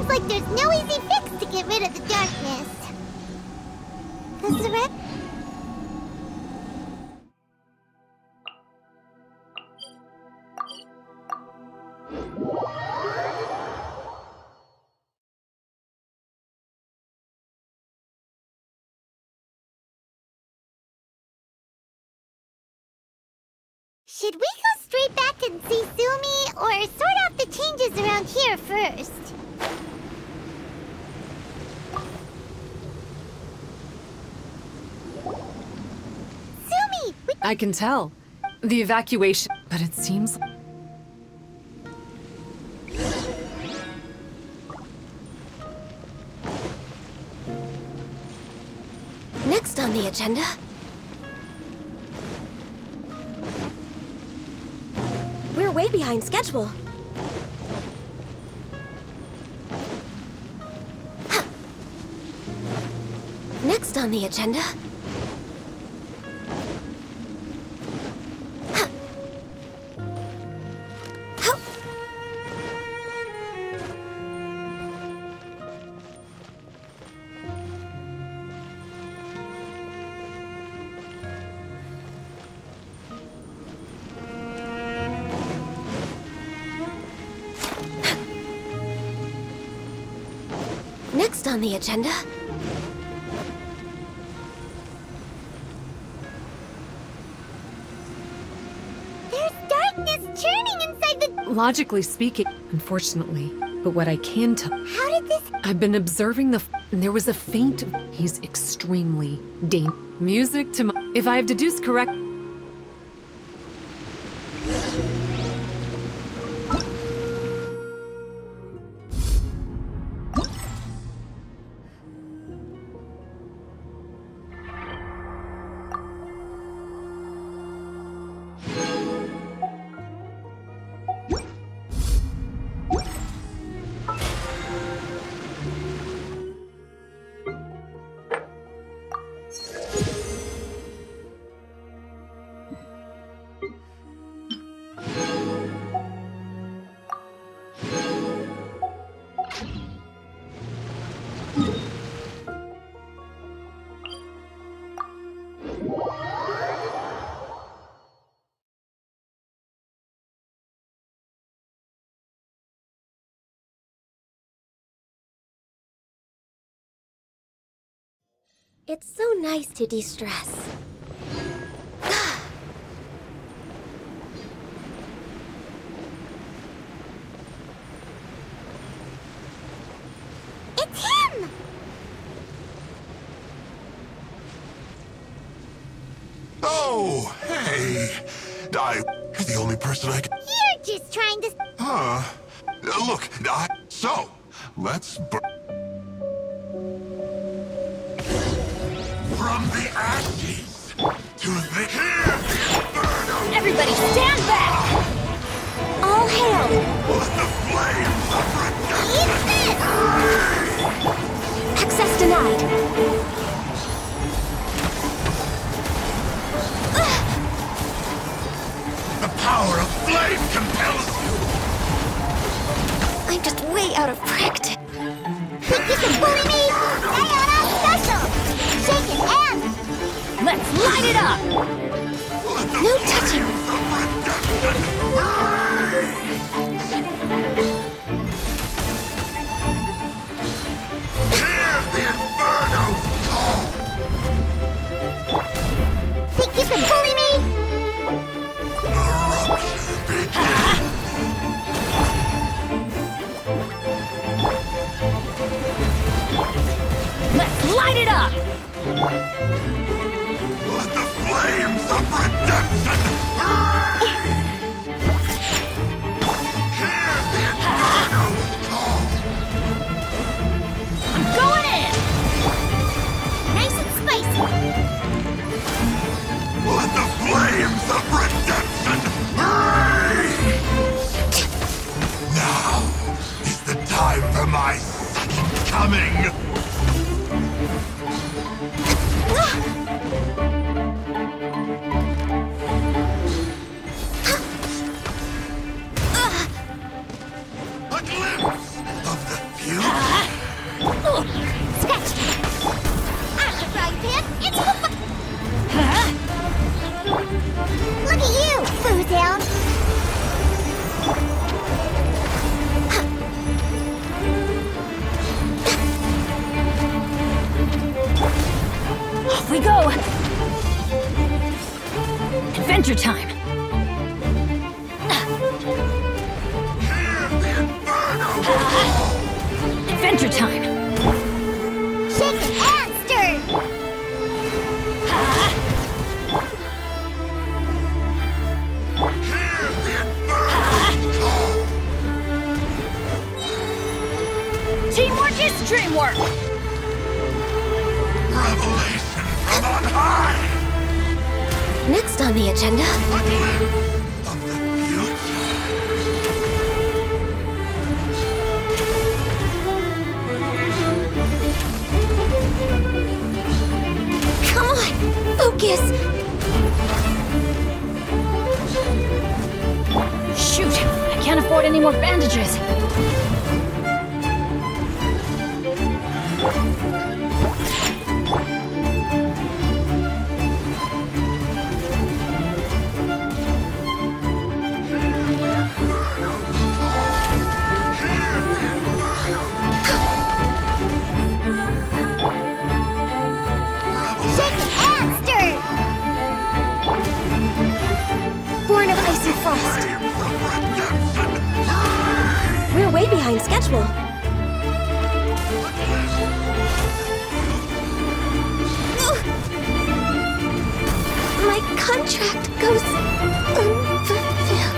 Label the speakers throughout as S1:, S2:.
S1: like there's no easy fix to get rid of the darkness. Does the red... Should we go straight back and see Sumi, or sort out the changes around here first? Sumi!
S2: I can tell. The evacuation, but it seems...
S3: Next on the agenda... We're way behind schedule. Next on the agenda... Next on the agenda...
S1: There's darkness churning inside the...
S2: Logically speaking, unfortunately. But what I can tell...
S1: How did this...
S2: I've been observing and there was a faint... He's extremely Music to my... If I have deduced correct...
S3: It's so nice to de-stress.
S1: It's him!
S4: Oh, hey! You're the only person I can...
S1: You're just trying to...
S4: Look, so, let's From the ashes to the inferno!
S3: Everybody stand back! All hail!
S4: Let the flames of redemption burn!
S3: Access denied.
S4: The power of flame compels you!
S3: I'm just way out of practice.
S1: Think you can bully me? Diana Special! Shake it and...
S3: Let's light it up! No touching!
S4: Hear the inferno call!
S1: Think you can bully me?
S4: Eruption begins!
S3: Let's light it up!
S4: Let the flames of redemption burn!
S3: Adventure time! Adventure time!
S1: Shaken and stirred!
S3: Teamwork is dreamwork!
S4: Revelation from on high!
S1: Next on the agenda.
S4: A glimpse of the future.
S1: Come on, focus!
S3: Shoot! I can't afford any more bandages!
S1: Shaken and stirred! Born of ice and frost. We're way behind schedule. My contract goes unfulfilled.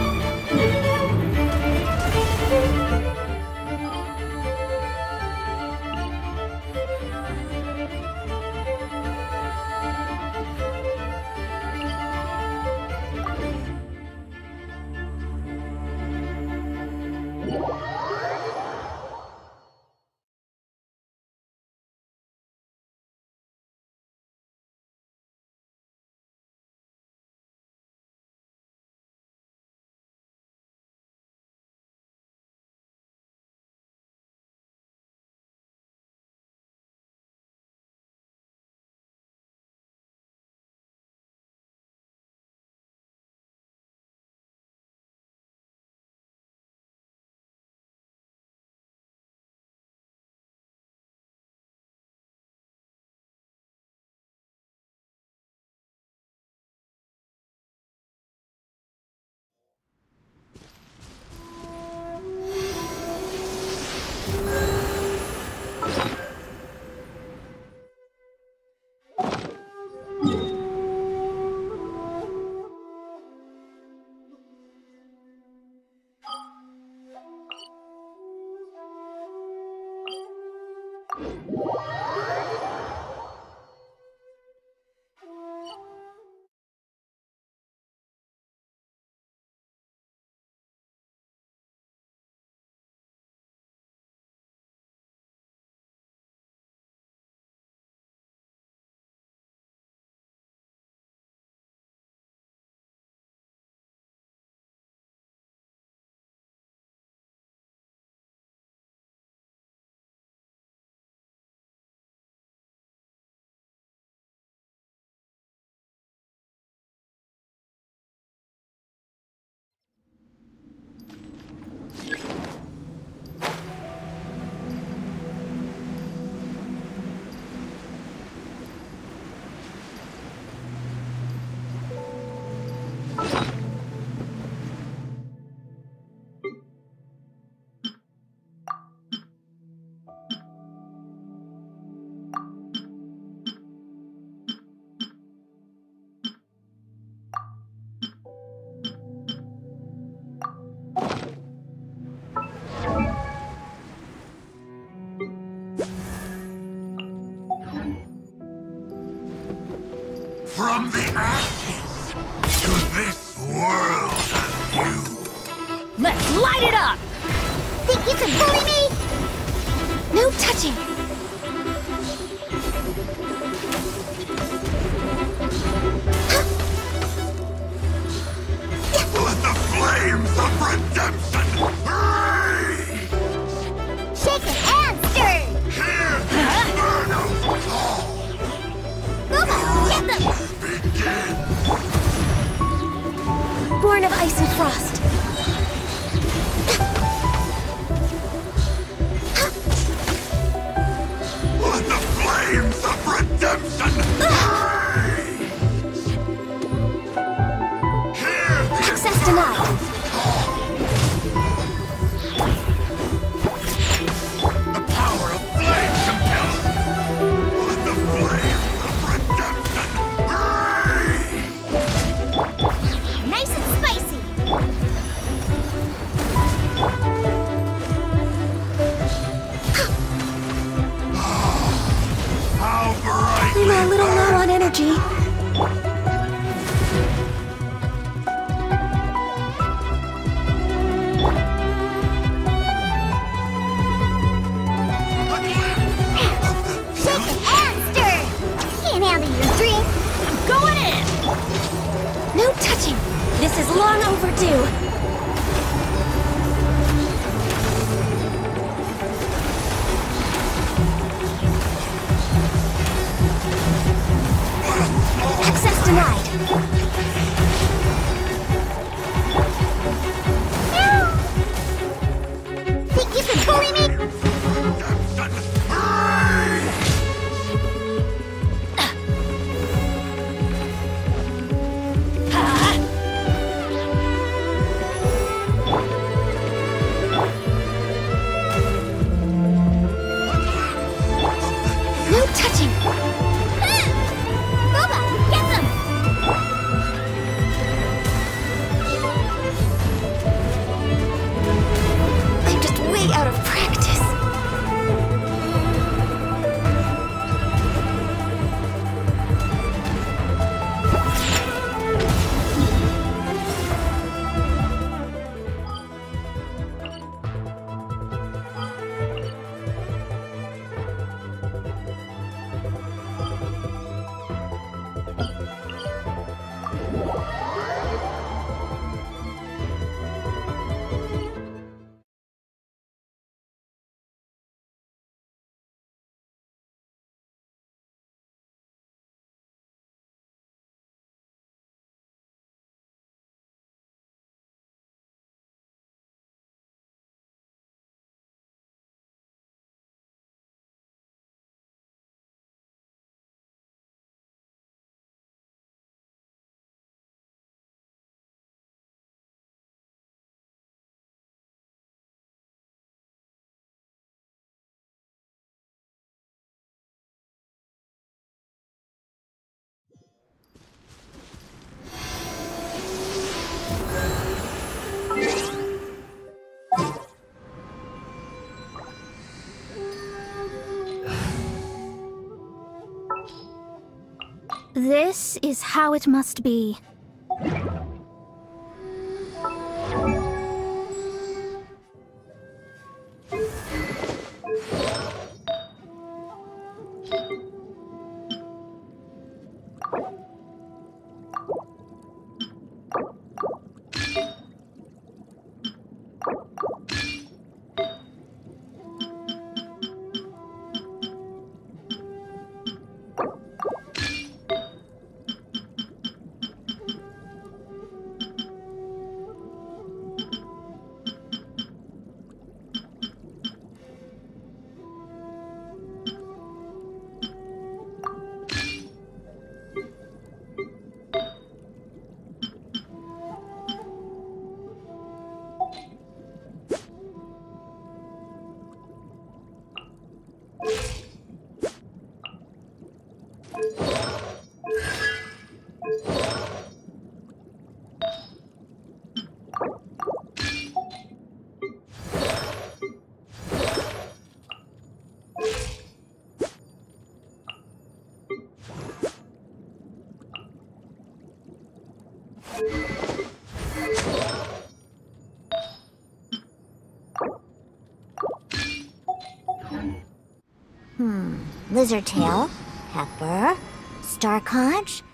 S4: From the ashes to this world anew.
S3: Let's light it up!
S1: Think you can bully me? No touching.
S4: Let the flames of redemption rage!
S1: Shaken and stirred.
S4: Hear the inferno's call!
S1: Move on, get them.
S4: Begin!
S1: Born of ice and frost.
S4: Let the flames of redemption rage!
S3: denied.
S4: The power of flame compels. Let the flame of redemption burn!
S1: Nice and spicy.
S4: How brightly
S3: I'm a little low on energy.
S1: Shaken and stirred. Can't handle your drink.
S3: Going in! No touching! This is long overdue! Access denied!
S1: Think you can bully me?
S3: No touching!
S1: Boba, get them!
S3: I'm just way out of practice.
S1: This is how it must be. Lizard tail, pepper, star conch.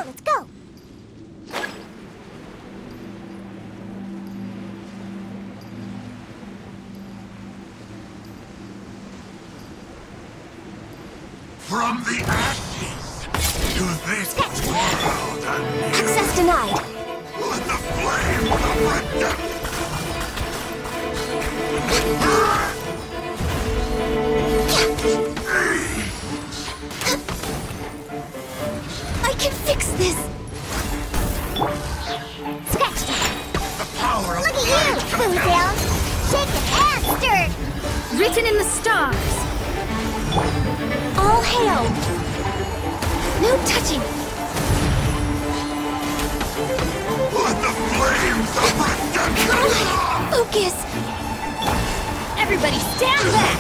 S1: let's go.
S4: From the ashes to this world anew.
S3: Access denied.
S4: Let the flame of redemption.
S3: I can fix this.
S1: Scratch that.
S4: The power of
S1: Look at you, Foodale. Shaken and stirred.
S3: Written in the stars. All hail. No touching.
S4: Let the flames of redemption.
S3: Focus. Everybody stand back.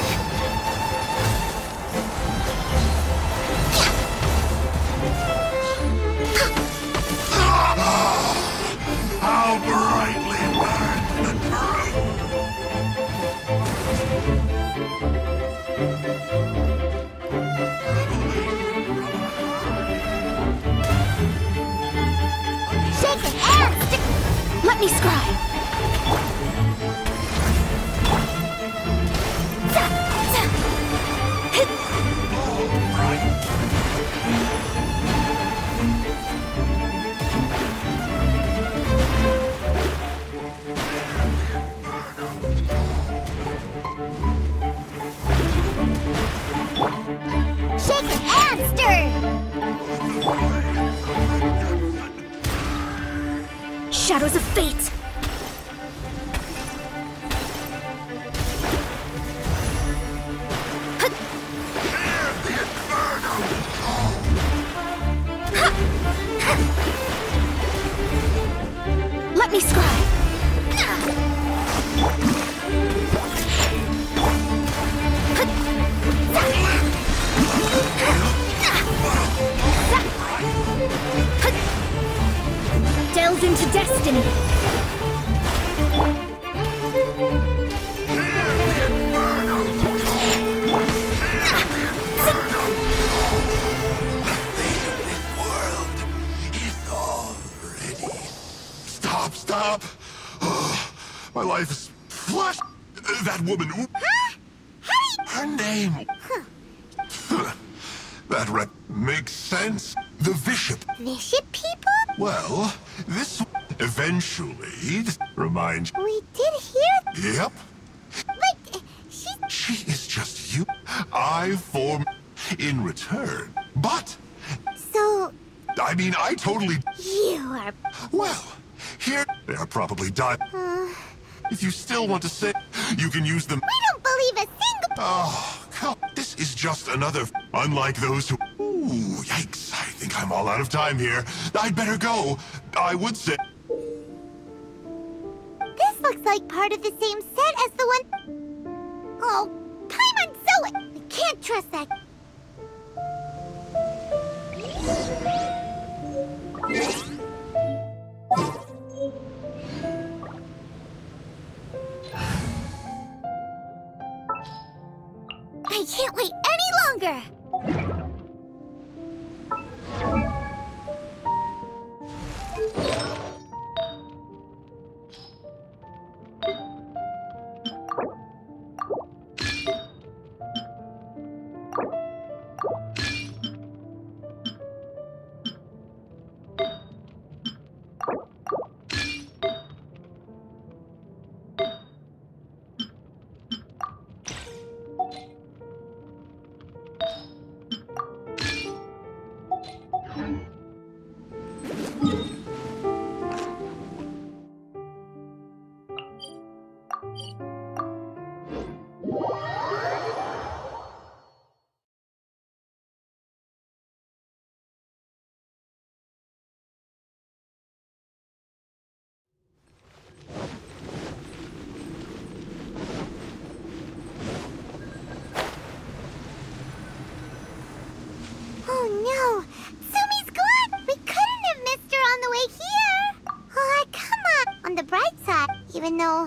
S4: How brightly burns the truth!
S1: Shaken and stirred.
S3: Let me scribe.
S1: Shaken and stirred.
S3: Shadows of fate. Let me scribe. Delve into destiny.
S4: Stop! My life is flushed. That woman. Her name. That rep makes sense. The Bishop.
S1: Bishop people?
S4: Well, this eventually reminds.
S1: We did hear.
S4: Yep.
S1: But
S4: She is just you. I form in return. But
S1: so
S4: I mean, I totally.
S1: you are.
S4: Well, here they are probably dying. If you still want to say, you can use them.
S1: We don't believe a single.
S4: Oh, come. This is just another. Unlike those who. Ooh, yikes. I think I'm all out of time here. I'd better go. I would say.
S1: This looks like part of the same set as the one. Oh, Paimon Zoe! I can't trust that. I can't wait any longer! Oh no! Sumi's gone! We couldn't have missed her on the way here! Oh, come on! On the bright side, even though...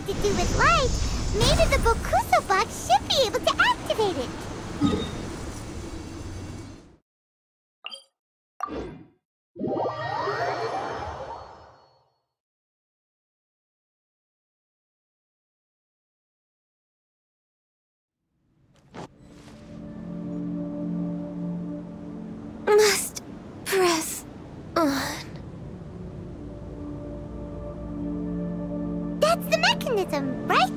S1: to do with light, maybe the Bokuso box should be able to activate it.
S3: Must press on.
S1: That's the mechanism, right?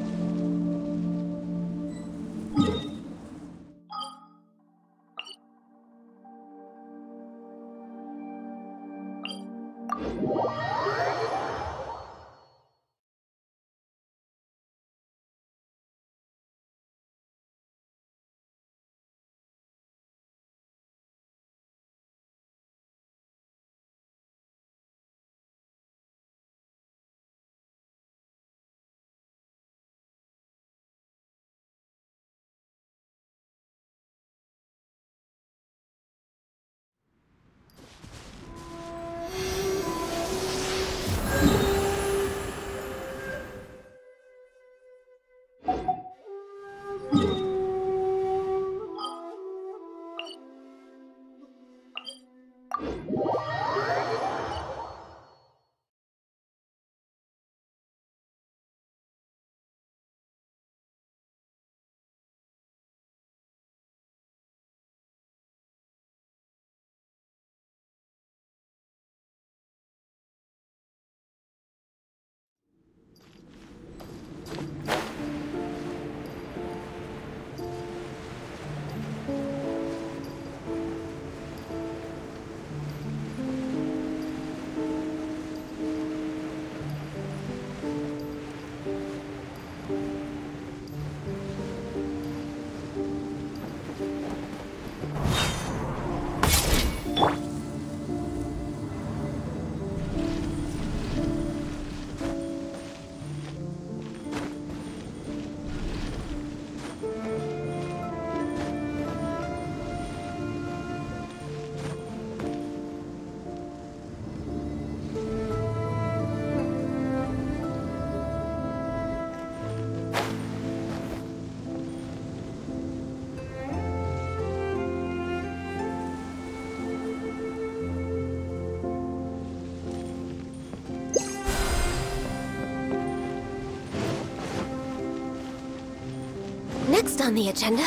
S3: Next on the agenda...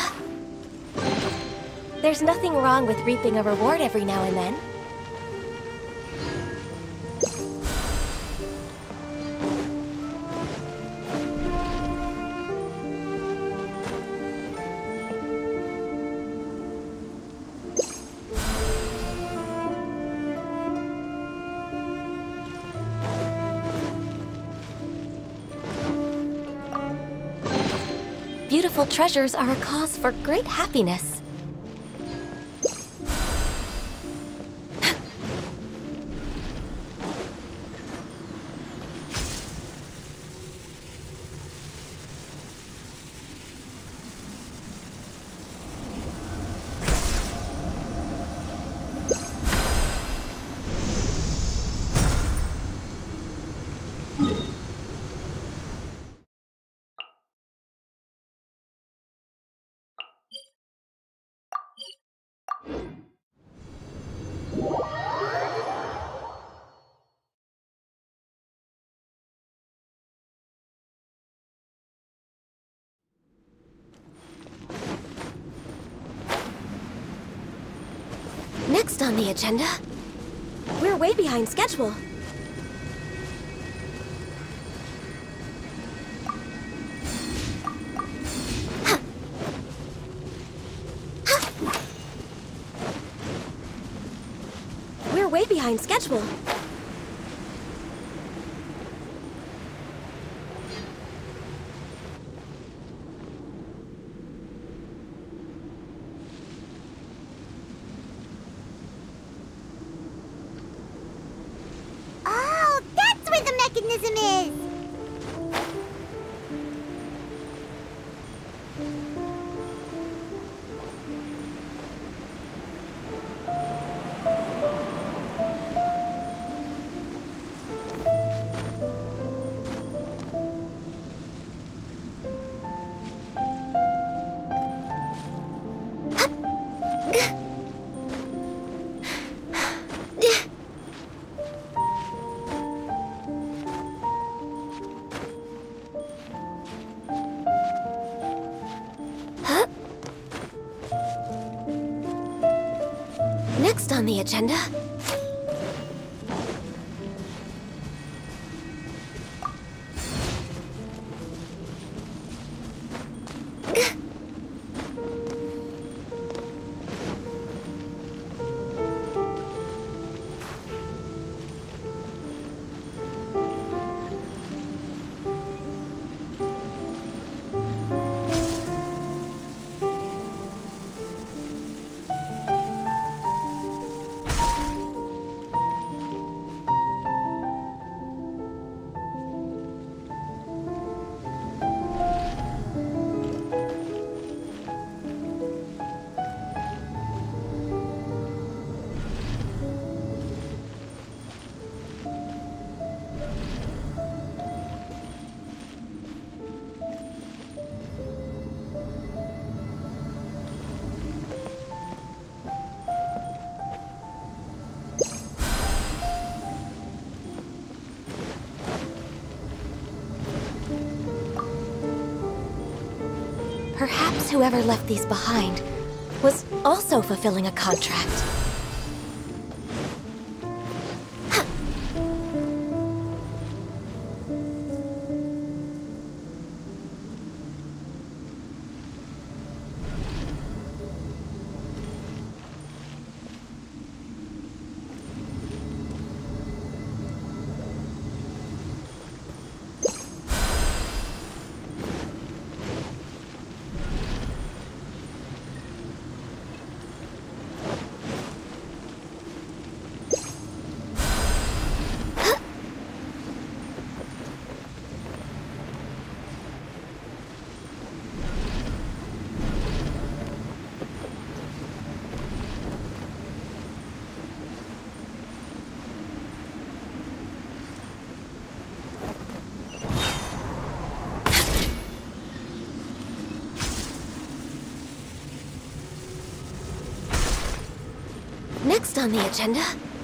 S3: There's nothing wrong with reaping a reward every now and then. Beautiful treasures are a cause for great happiness. Next on the agenda... We're way behind schedule. We're way behind schedule.
S1: Oh, that's where the mechanism is!
S3: Next on the agenda... Perhaps whoever left these behind was also fulfilling a contract. Next on the agenda...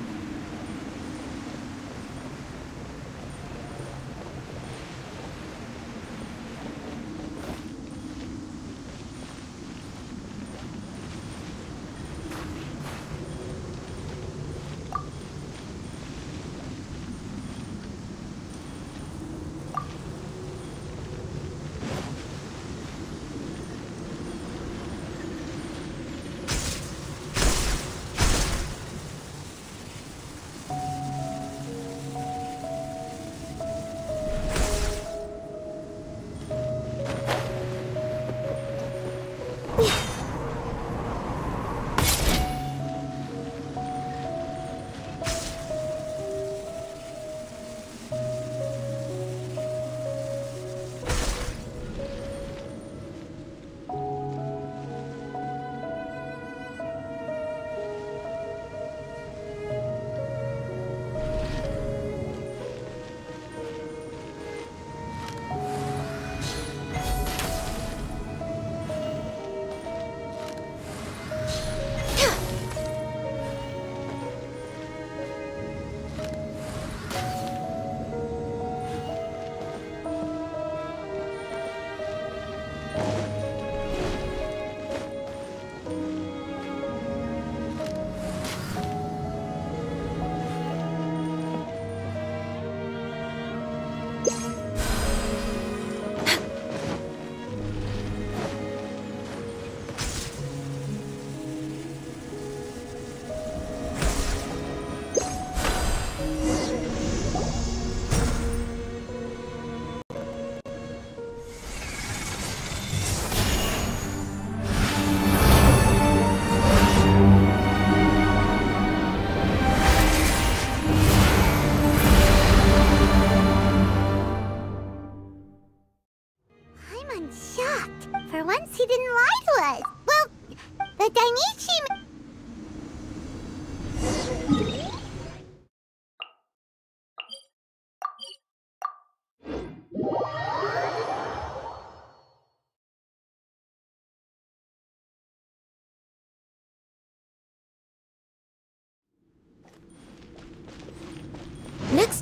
S1: shocked. For once, he didn't lie to us. Well, the Dainichi...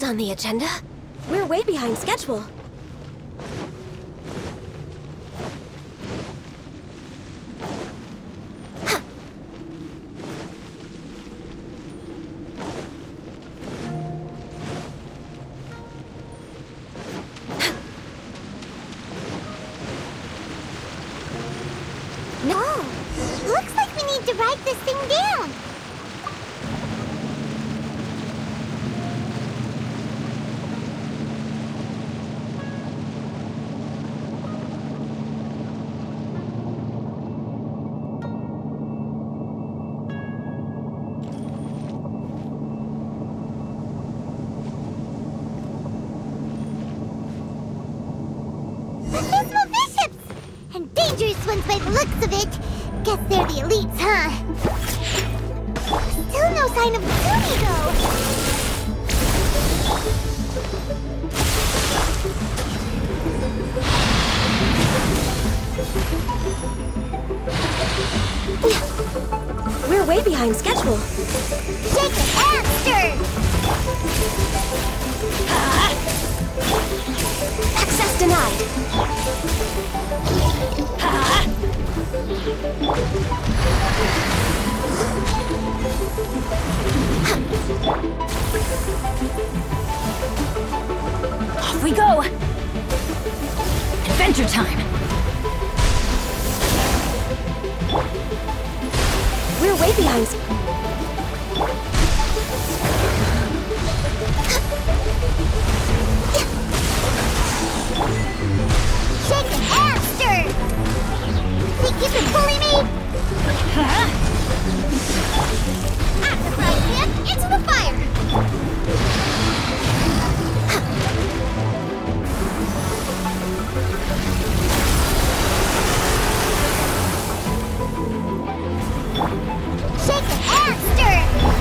S3: on the agenda? We're way behind schedule.
S1: No! Looks like we need to write this thing down! Abysmal bishops! And dangerous ones by the looks of it. Guess they're the elites, huh? Still no sign of Tsumi, though.
S3: We're way behind schedule.
S1: Shake and stir!
S3: Access denied.
S2: Off we go! Adventure time!
S3: We're way behind.
S1: Shake and stir! Think you can bully me? At the frying pan, into the fire! Shake and stir!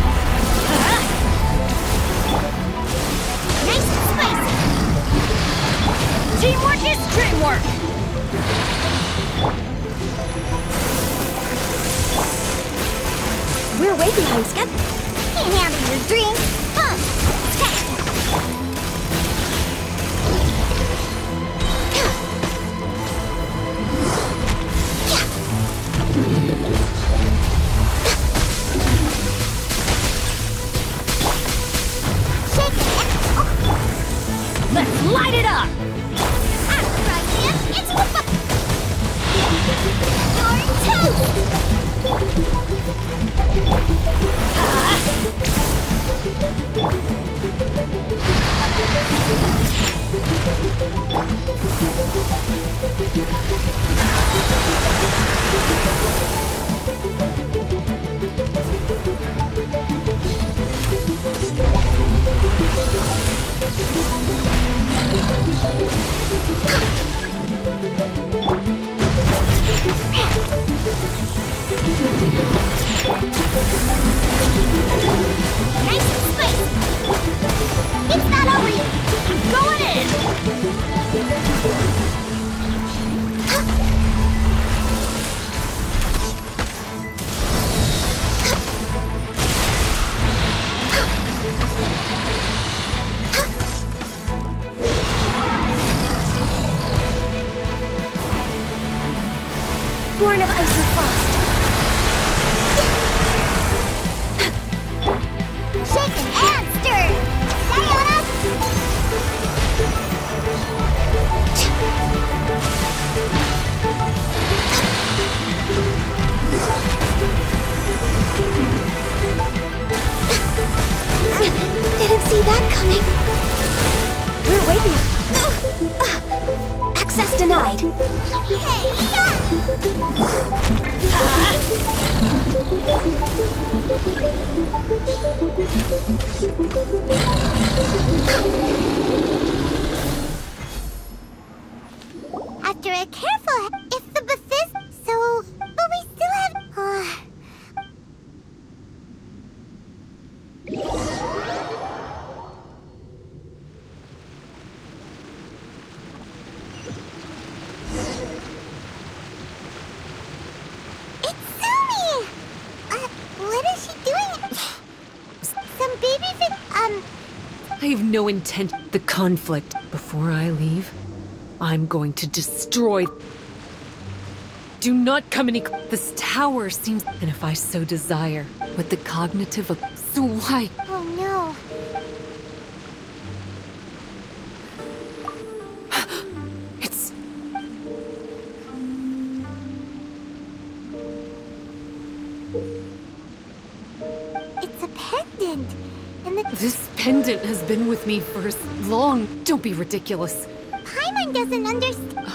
S1: Nice and spicy!
S2: Teamwork is dreamwork!
S3: We're way behind schedule.
S1: Can't handle your drink! Huh! Shake it!
S2: Let's light it up!
S1: Out of the frying pan, into the fire! You're nice and spicy! It's not over yet!
S2: I'm going in!
S3: Born of ice and frost.
S1: Shake and stir! Sayonara!
S3: Didn't see that coming. We're waiting. Access denied.
S1: Hey, After a careful, if the Bethesda, so, but we still have. It's Sumi!
S2: I have no intent. The conflict. Before I leave, I'm going to destroy. Do not come any. This tower seems. And if I so desire, with the cognitive of. So why?
S1: Oh no.
S2: It's.
S1: It's a pendant. And the
S2: This pendant has been with me for as long. Don't be ridiculous.
S1: Paimon doesn't understand.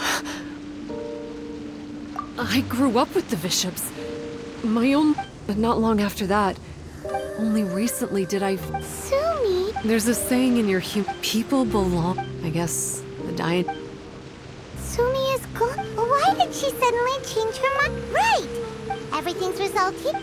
S2: I grew up with the Bishops. My own. But not long after that. Only recently did I.
S1: Sumi.
S2: There's a saying in your people belong. I guess the dying.
S1: Sumi is gone. Why did she suddenly change her mind? Right. Everything's resulting.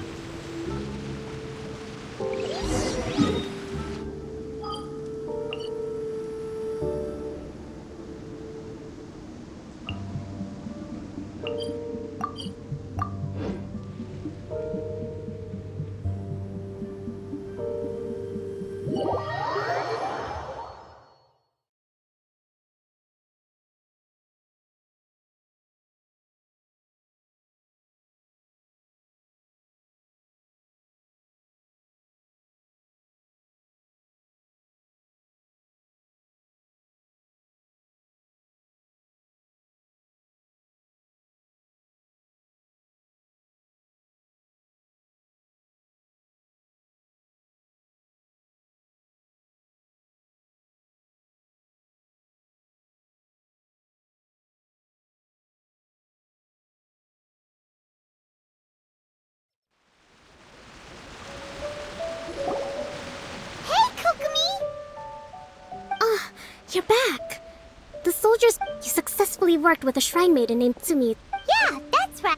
S1: Hey, Kokomi!
S5: Ah, you're back. The soldiers. You successfully worked with a shrine maiden named Tsumi.
S1: Yeah, that's right.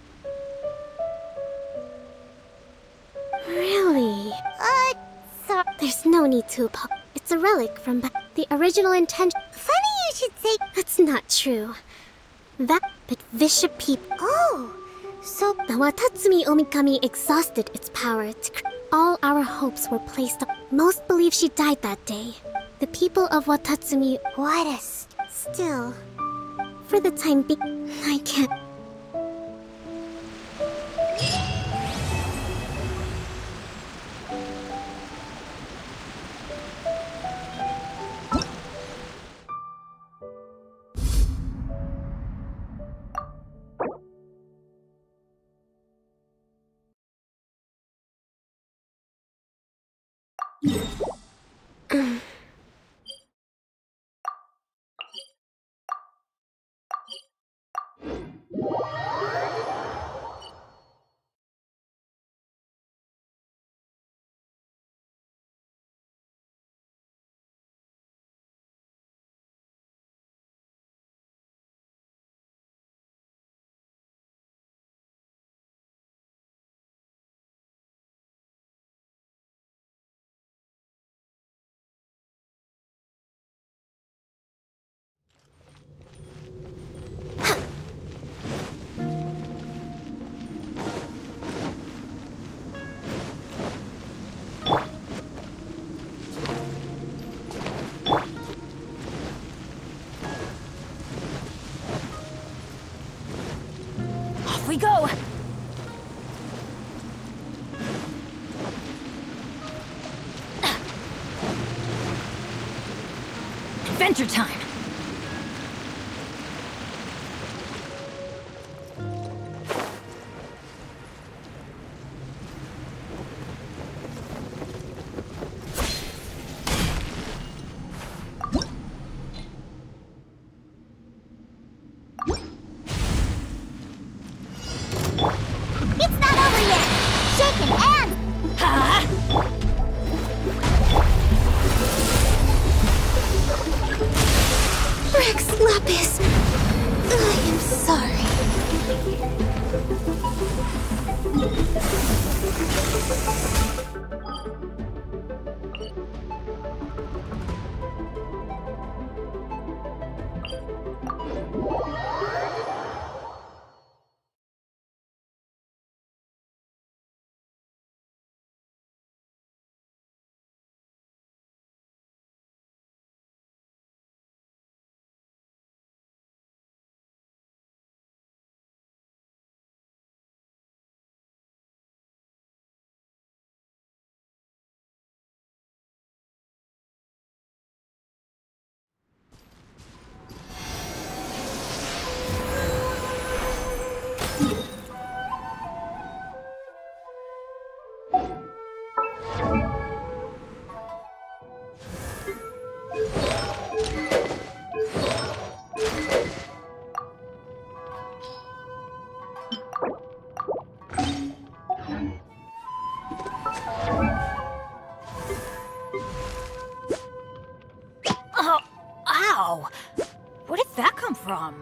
S5: Really?
S1: Sorry.
S5: There's no need to apologize. It's a relic from the original intention.
S1: Funny you should say.
S5: That's not true. That but Visha people.
S1: Oh, so
S5: The Watatsumi Omikami exhausted its power to all our hopes were placed on. Most believe she died that day. The people of Watatsumi,
S1: what a still.
S5: for the time being, I can't.
S3: Off we go! Adventure time!
S1: It's not over yet. Shaking and
S5: Rex Lapis! I am sorry.
S6: Oh, ow! Where did that come from?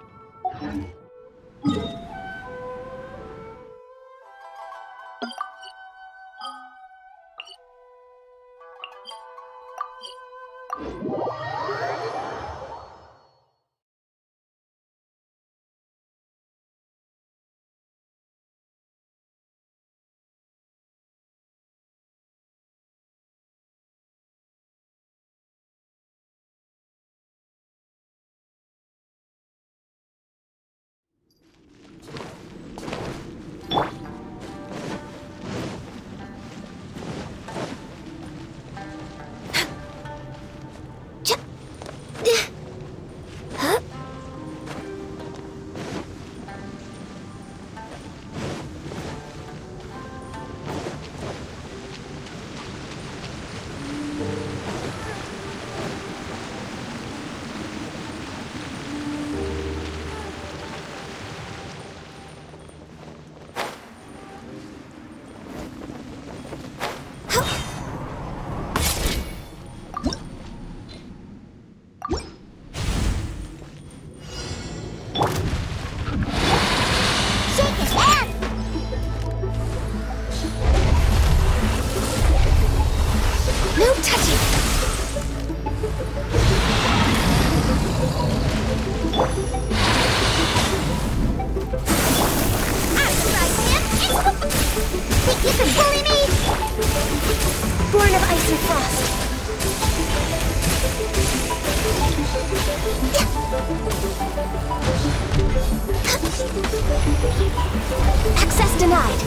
S3: No touching!
S1: Think you can bully me?
S3: Born of ice and frost. Access denied.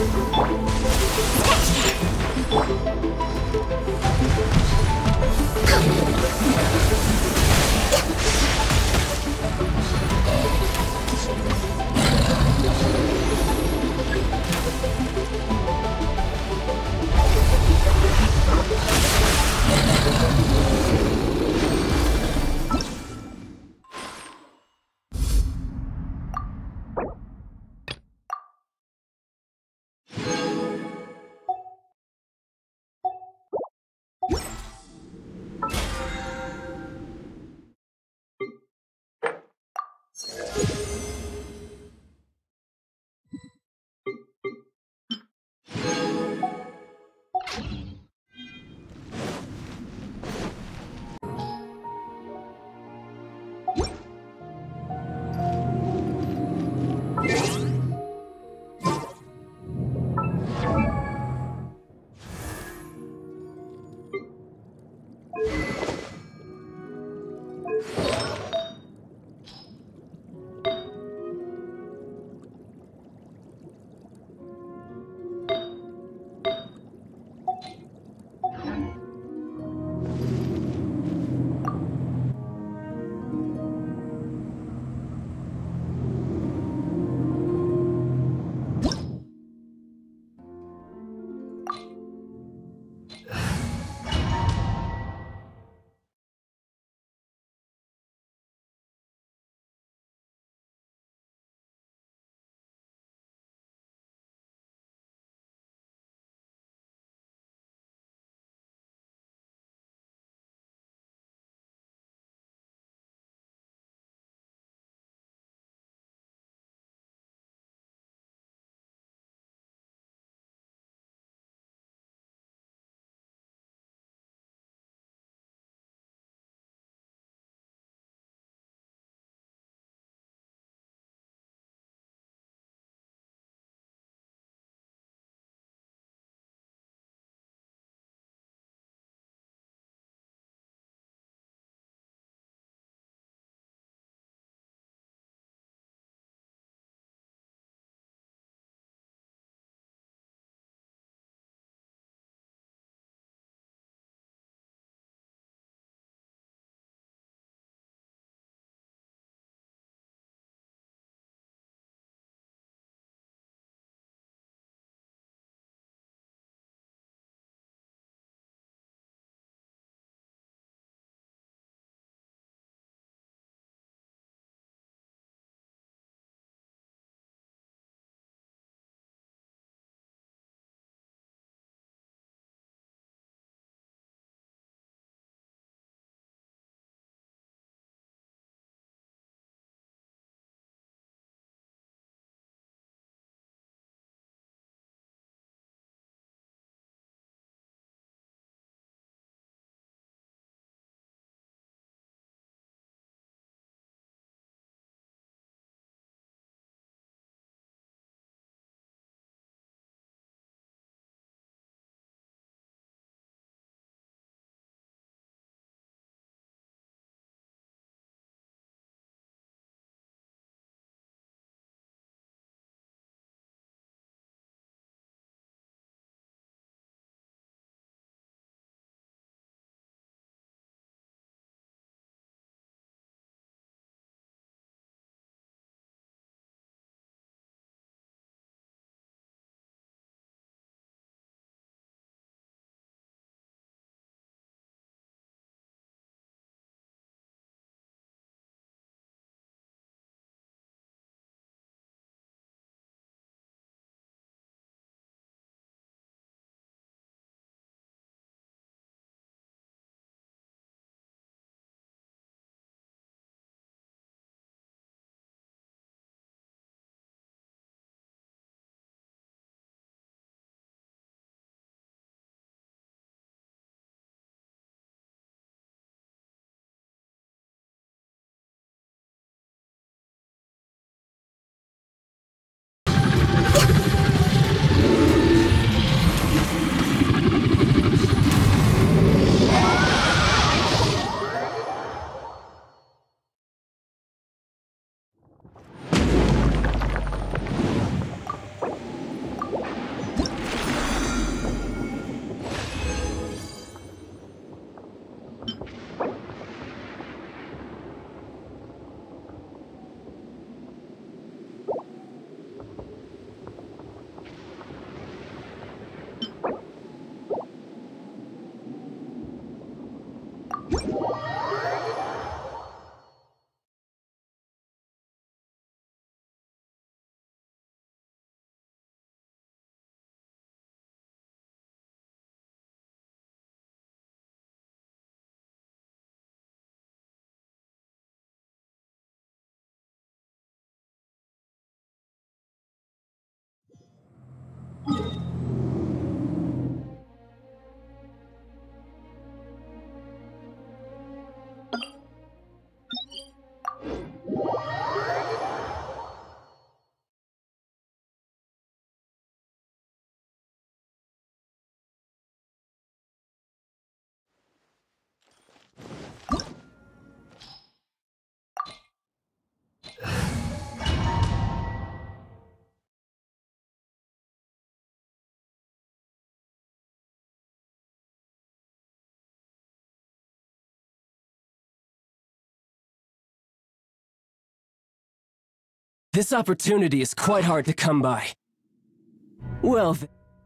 S7: This opportunity is quite hard to come by. Well,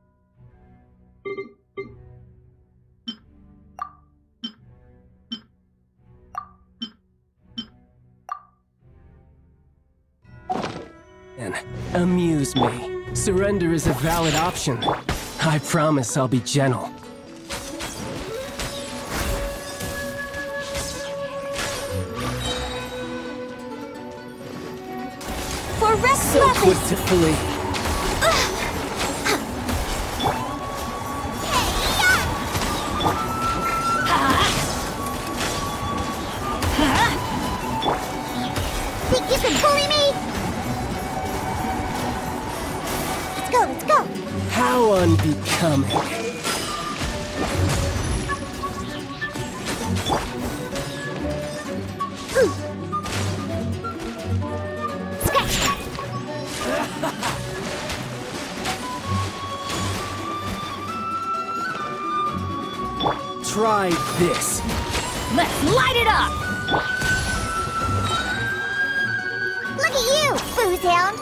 S7: amuse me. Surrender is a valid option. I promise I'll be gentle.
S3: For rest
S7: So quick to flee.
S1: Think you can bully me? Let's go, let's go.
S7: How unbecoming. Try this.
S6: Let's light it up!
S1: Look at you, booze hound.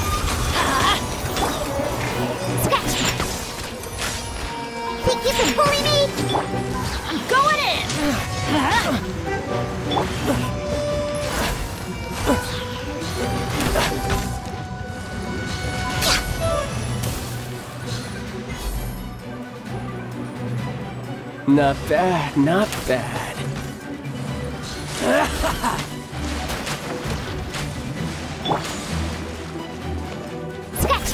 S1: Scratch. Think you can bully me?
S6: I'm going in!
S7: Not bad, not bad.
S1: Scratch.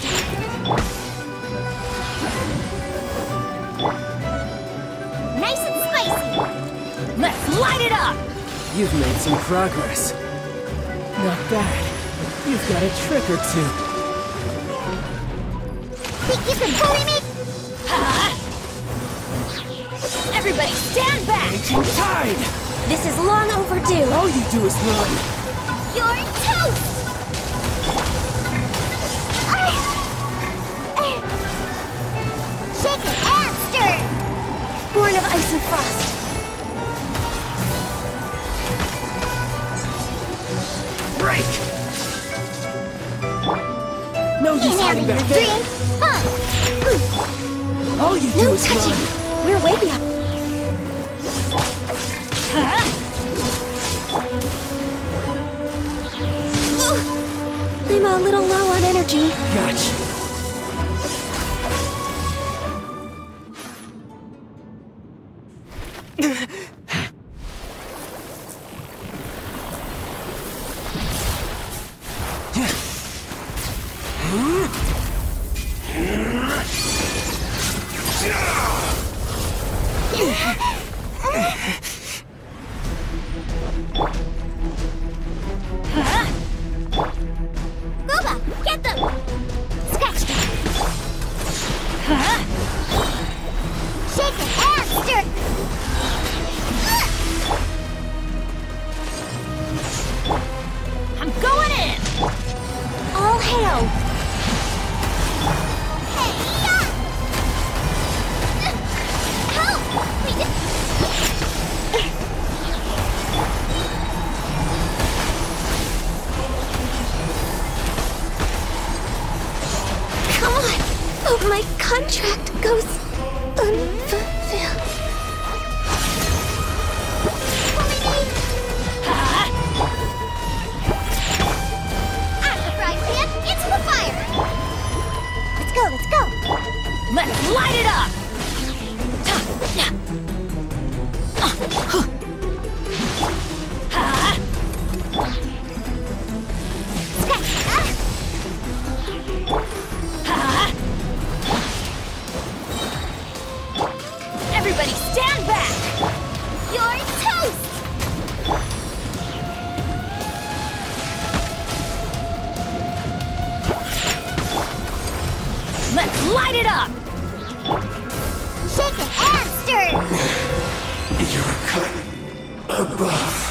S1: Nice and spicy.
S6: Let's light it up!
S7: You've made some progress. Not bad. You've got a trick or two.
S1: Think you can bully me?
S6: Everybody stand back!
S7: Raging tide!
S3: This is long overdue.
S7: All you do is run.
S1: You're toast! Shake it and stir!
S3: Born of ice and frost.
S7: Break! No use
S1: Can't
S7: hiding
S1: have
S7: back
S1: your
S7: there.
S1: dream! Huh?
S7: All you do
S3: No
S7: is
S3: touching.
S7: run.
S3: We're way beyond. I'm a little low on energy.
S7: Gotcha.
S1: Booba, get them! Scratch them! Shake it and stir!
S6: I'm going in!
S3: All hail.
S1: Hey, yeah! Help! We just...
S3: Come on. Oh, my contract goes unfulfilled.
S1: Out of the frying pan, into the fire! Let's go, let's go!
S6: Let's light it up! Everybody stand back!
S1: You're toast!
S6: Let's light it up!
S1: Shake it and stir!
S4: You're a cut above.